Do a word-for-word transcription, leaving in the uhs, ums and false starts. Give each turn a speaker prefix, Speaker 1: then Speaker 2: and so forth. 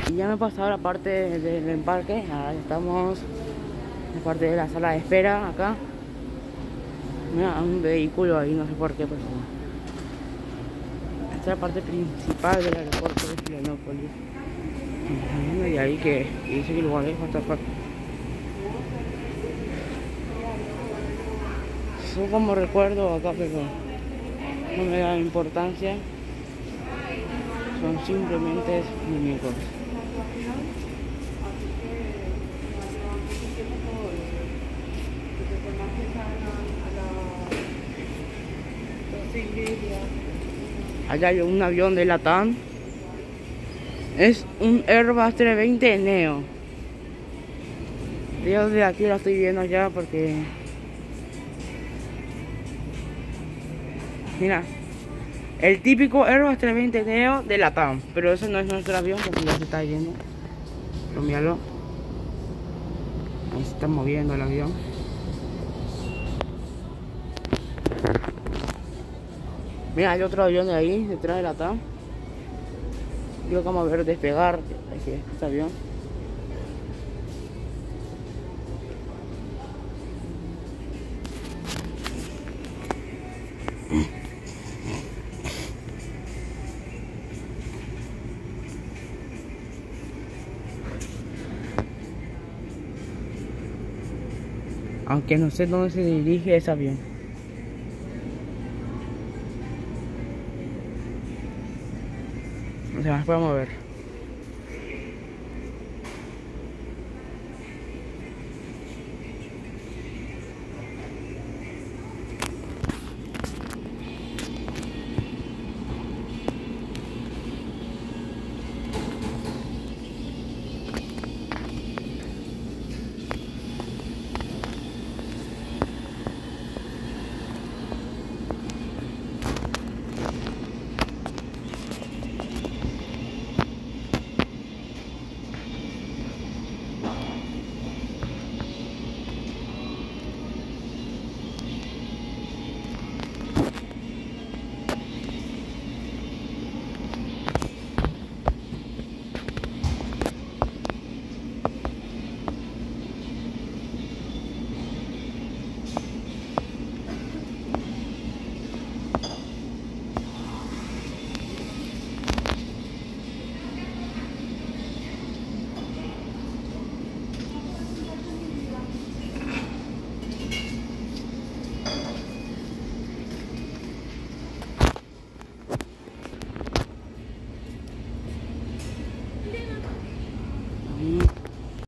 Speaker 1: Y ya me he pasado la parte del embarque. Ahora ya estamos en la parte de la sala de espera acá. Mira, un vehículo ahí, no sé por qué, pero esta es la parte principal del aeropuerto de Florianópolis. Y ahí que dice que el lugar es bastante fuerte. Son como recuerdo acá, pero no me da importancia. Son simplemente muñecos. Allá hay un avión de LATAM. Es un Airbus trescientos veinte Neo. Yo de aquí lo estoy viendo ya porque... Mira, el típico Airbus trescientos veinte Neo de LATAM. Pero ese no es nuestro avión porque ya se está yendo. Pero míralo. Ahí se está moviendo el avión. Mira, hay otro avión de ahí, detrás de LATAM. Yo vamos a ver despegar este avión. Aunque no sé dónde se dirige ese avión. O sea, vamos a ver.